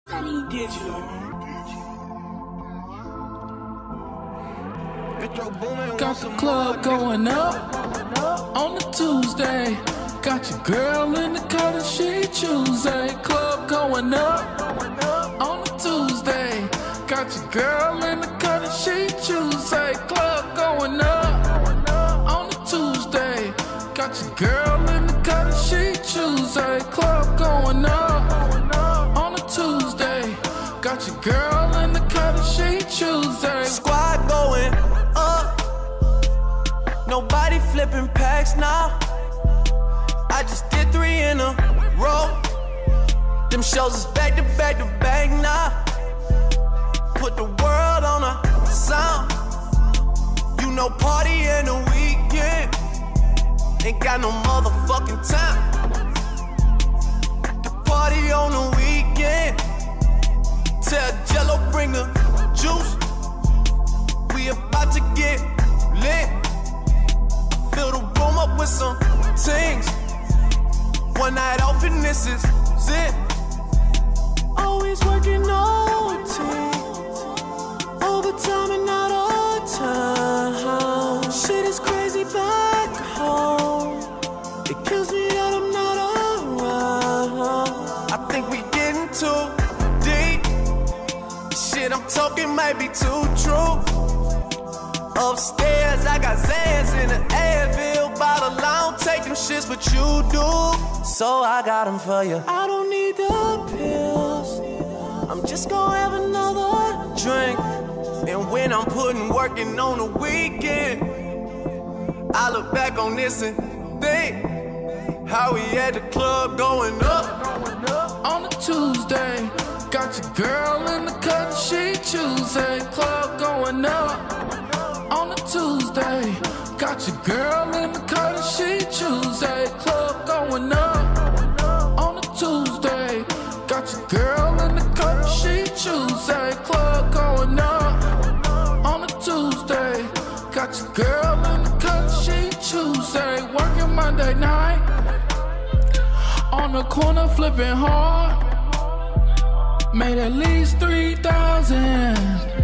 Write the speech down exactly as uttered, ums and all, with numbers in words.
Digital. Got the club going up on the Tuesday. Got your girl in the car that she Tuesday. Club going up on the Tuesday. Got your girl in the car that she Tuesday. Club going up on the Tuesday. Got your girl in the car that she Tuesday. Club going up on the Tuesday. Got your girl in the car that she Tuesday. Squad going up. Nobody flipping packs now. I just did three in a row. Them shows is back to back to back now. Put the world on a sound. You know, party in the weekend. Ain't got no motherfucking time. The party on the weekend. Tell Jello bring the juice. We about to get lit. Fill the room up with some things. One night off and this is it. Always working O T, overtime and not all time. Shit is crazy back home. It kills me that I'm not around. I think we getting too deep. Shit I'm talking might be too true. Upstairs I got Zans in the Advil bottle. I don't take them shits, but you do. So I got them for you. I don't need the pills. I'm just gonna have another drink. And when I'm putting working on the weekend, I look back on this and think how we had the club going up on a Tuesday. Got your girl in the cut, she Tuesday. Club going up on a Tuesday. Got your girl in the cut, she Tuesday. Club going up on a Tuesday. Got your girl in the cut, she Tuesday. Club going up on a Tuesday. Got your girl in the cut, she Tuesday. Working Monday night on the corner flipping hard. Made at least three thousand.